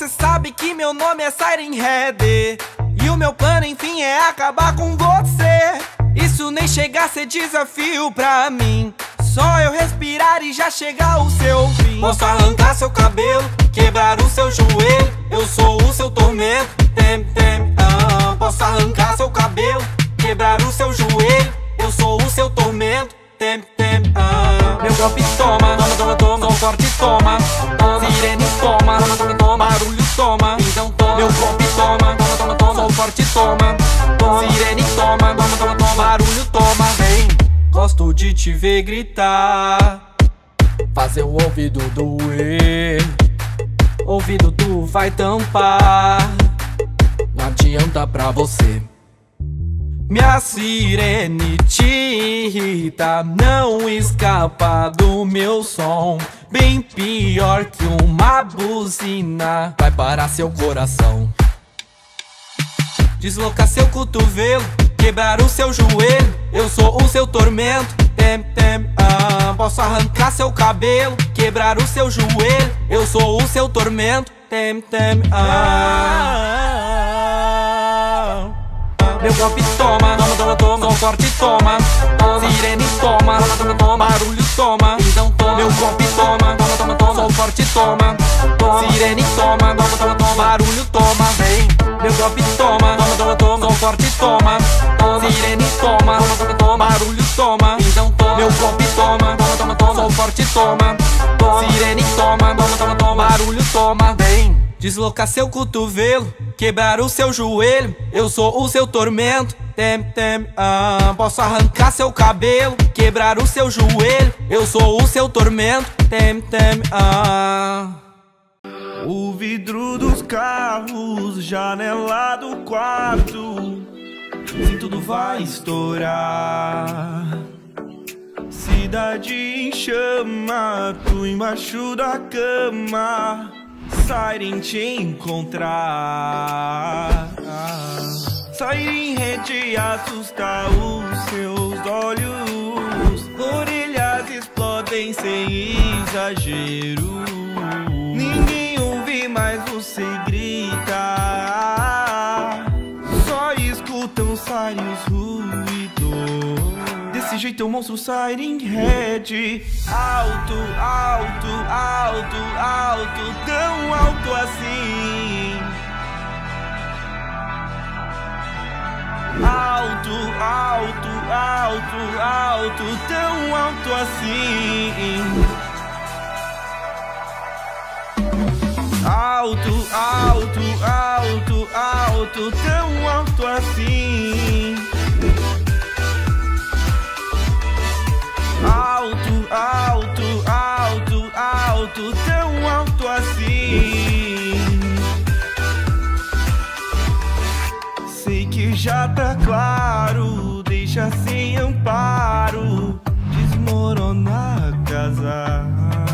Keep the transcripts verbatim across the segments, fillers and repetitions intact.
Você sabe que meu nome é Siren Head, e o meu plano enfim é acabar com você. Isso nem chega a ser desafio pra mim, só eu respirar e já chegar o seu fim. Posso arrancar seu cabelo, quebrar o seu joelho, eu sou o seu tormento. Tem, tem, ah. Posso arrancar seu cabelo, quebrar o seu joelho, eu sou o seu tormento. Tem, tem, ah. Meu golpe toma, toma, toma, toma, som forte toma, toma. Sirene toma, toma, toma, toma, barulho toma, então toma. Meu golpe toma, toma, toma, toma, som forte toma, toma. Sirene toma, toma, toma, toma, barulho toma, vem. Gosto de te ver gritar, fazer o ouvido doer. Ouvido tu vai tampar, não adianta pra você. Minha sirene te irrita, não escapa do meu som. Bem pior que uma buzina, vai parar seu coração. Deslocar seu cotovelo, quebrar o seu joelho, eu sou o seu tormento. Tem, tem, ah. Posso arrancar seu cabelo, quebrar o seu joelho, eu sou o seu tormento. Tem, tem, ah. Meu golpe toma, toma, toma, toma, som forte toma, toma. Sirene toma, toma, toma, toma, barulho toma, então toma. Meu golpe toma, toma, toma, toma, som forte toma, toma. Sirene toma, toma, toma, toma, barulho toma, vem. Meu golpe toma, toma, toma, toma, som forte toma, toma. Sirene toma, toma, toma, toma, barulho toma, então toma. Meu golpe toma, toma, toma, toma, som forte toma, toma. Sirene toma, toma, toma, toma, barulho toma, vem. Deslocar seu cotovelo, quebrar o seu joelho, eu sou o seu tormento. Tem, tem, ah. Posso arrancar seu cabelo, quebrar o seu joelho, eu sou o seu tormento. Tem, tem, ah. O vidro dos carros, janela do quarto, se tudo vai estourar. Cidade em chama, tu embaixo da cama, Siren te encontrar. Siren Head assusta os seus olhos, orelhas explodem sem exagero. Ninguém ouve, mas você grita, só escutam sirens ruídos. Desse jeito é um monstro Siren Head. Alto, alto, alto, alto, tão alto assim. Alto, alto, alto, alto, tão alto assim. Alto, alto, alto, alto, tão alto assim. Alto, alto, alto, alto, tão alto assim. Sei que já tá claro, deixa sem amparo, desmorona a casa.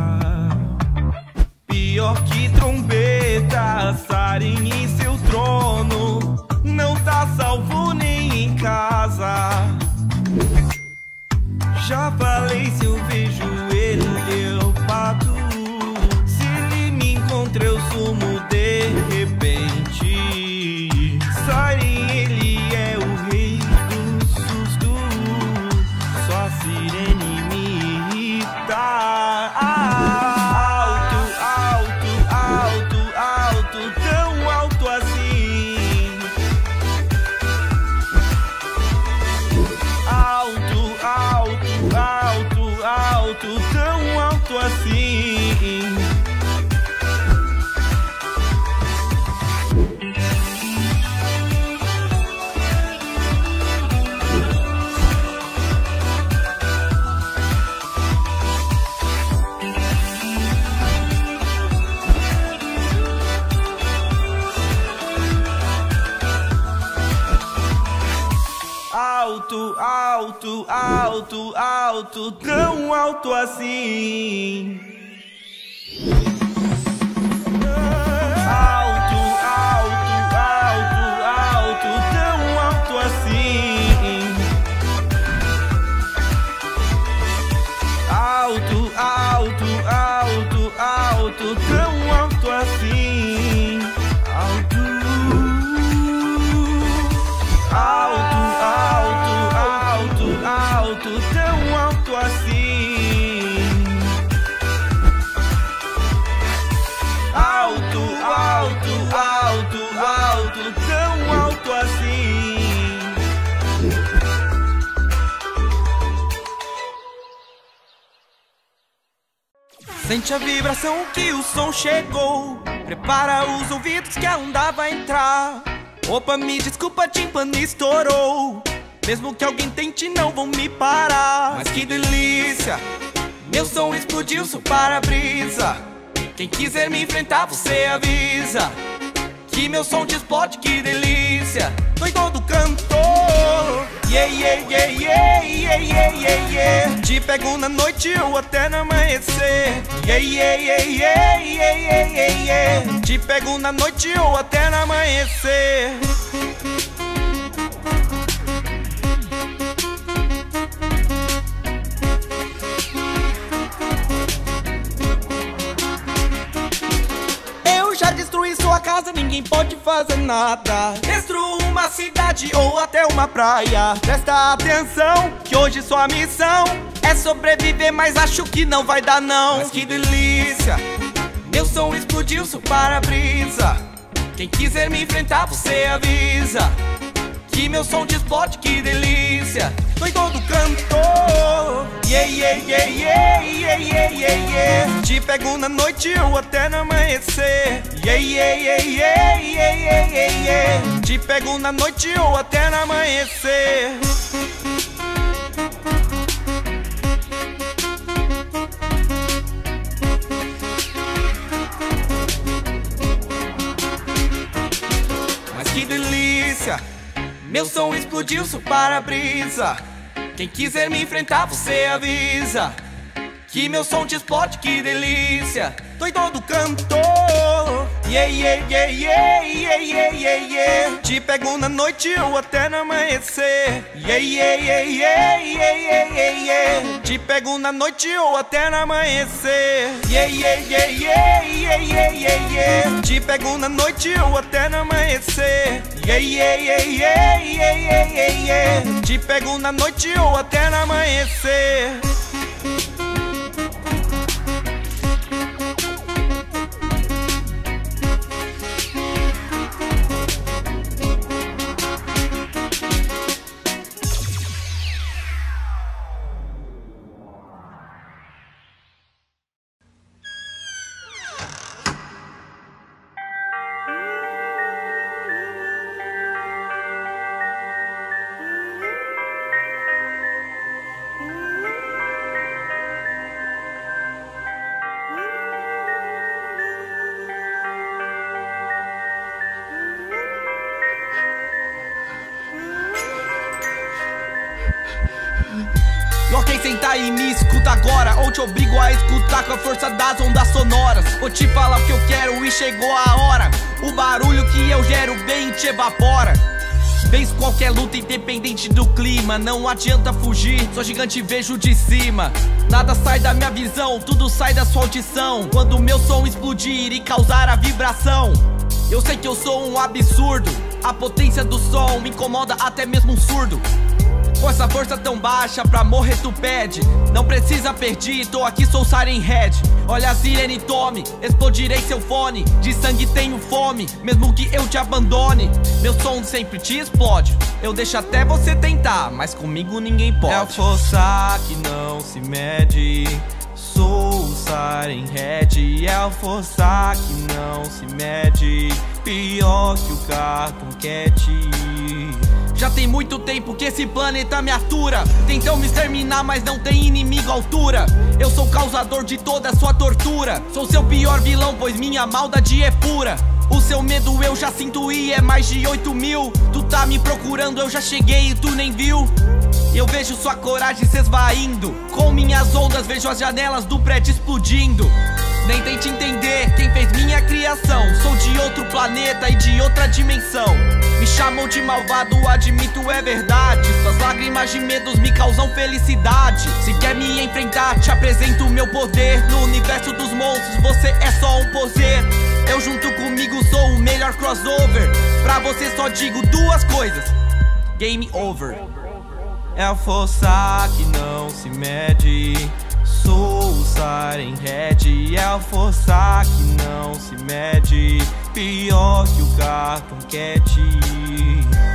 Pior que trombeta, Siren em seu trono, não tá salvo nem em casa. Já falei, se eu vejo ele, eu bato. Se ele me encontra, eu sumo de repente. Siren, ele é o rei do susto, só a sirene me irrita. Alto, alto, alto, alto, tão alto assim. Alto, alto, alto, alto, tão alto assim. Alto, alto, alto, alto, tão alto assim. Alto, alto, alto, alto, tão alto assim. Alto, alto, alto, alto, tão alto assim. alto, tão alto assim. Alto, alto, alto, alto, tão alto assim. Sente a vibração que o som chegou. Prepara os ouvidos que a onda vai entrar. Opa, me desculpa, timpani estourou. Mesmo que alguém tente, não vão me parar. Mas que delícia, meu som explodiu seu para-brisa. Quem quiser me enfrentar, você avisa que meu som te explode, que delícia. Tô em todo cantor. Yeah, yeah, yeah, yeah, yeah, yeah, yeah, yeah. Te pego na noite ou até no amanhecer. Yeah, yeah, yeah, yeah, yeah, yeah, yeah, yeah. Te pego na noite ou até no amanhecer. Destruir sua casa, ninguém pode fazer nada. Destruo uma cidade ou até uma praia. Presta atenção, que hoje sua missão é sobreviver, mas acho que não vai dar não. Mas que delícia, meu som explodiu seu para-brisa. Quem quiser me enfrentar, você avisa que meu som te explode, que delícia. Tô em todo cantor. Yeah, yeah, yeah, yeah, yeah, yeah, yeah, yeah. Te pego na noite ou até no amanhecer. Yeah, yeah, yeah, yeah, yeah, yeah, yeah, yeah. Te pego na noite ou até no amanhecer. Mas que delícia, meu som explodiu seu para-brisa. Quem quiser me enfrentar, você avisa que meu som te explode, que delícia. Tô em todo cantor. Yeah, yeah, yeah, yeah, yeah, yeah, yeah, yeah. Te pego na noite ou até no amanhecer. Yeah, yeah, yeah, yeah, yeah, yeah, yeah, yeah. Te pego na noite ou até no amanhecer. Yeah, yeah, yeah, yeah, yeah, yeah, yeah, yeah. Te pego na noite ou até no amanhecer. Yeah, yeah, yeah, yeah, yeah, yeah, yeah, yeah. Te pego na noite ou até no amanhecer. Ok, senta e me escuta agora, ou te obrigo a escutar com a força das ondas sonoras. Vou te falar o que eu quero e chegou a hora. O barulho que eu gero bem te evapora. Venço qualquer luta independente do clima. Não adianta fugir, sou gigante e vejo de cima. Nada sai da minha visão, tudo sai da sua audição. Quando o meu som explodir e causar a vibração. Eu sei que eu sou um absurdo, a potência do som me incomoda até mesmo um surdo. Com essa força tão baixa, pra morrer tu pede. Não precisa pedir, tô aqui, sou Siren Head. Olha a sirene, tome, explodirei seu fone. De sangue tenho fome, mesmo que eu te abandone. Meu som sempre te explode. Eu deixo até você tentar, mas comigo ninguém pode. É a força que não se mede. Sou o Siren Head. É a força que não se mede. Pior que o Cartoon Cat. Já tem muito tempo que esse planeta me atura. Tentam me exterminar, mas não tem inimigo à altura. Eu sou o causador de toda a sua tortura. Sou seu pior vilão, pois minha maldade é pura. O seu medo eu já sinto e é mais de oito mil. Tu tá me procurando, eu já cheguei e tu nem viu. Eu vejo sua coragem se esvaindo. Com minhas ondas vejo as janelas do prédio explodindo. Nem tente entender quem fez minha criação. Sou de outro planeta e de outra dimensão. Me chamam de malvado, admito, é verdade. Suas lágrimas de medos me causam felicidade. Se quer me enfrentar, te apresento o meu poder. No universo dos monstros, você é só um poser. Eu junto comigo sou o melhor crossover. Pra você só digo duas coisas: game over. é a força que não se mede. Sou o Siren Head, é a força que não se mede. Pior que o Cartoon Cat.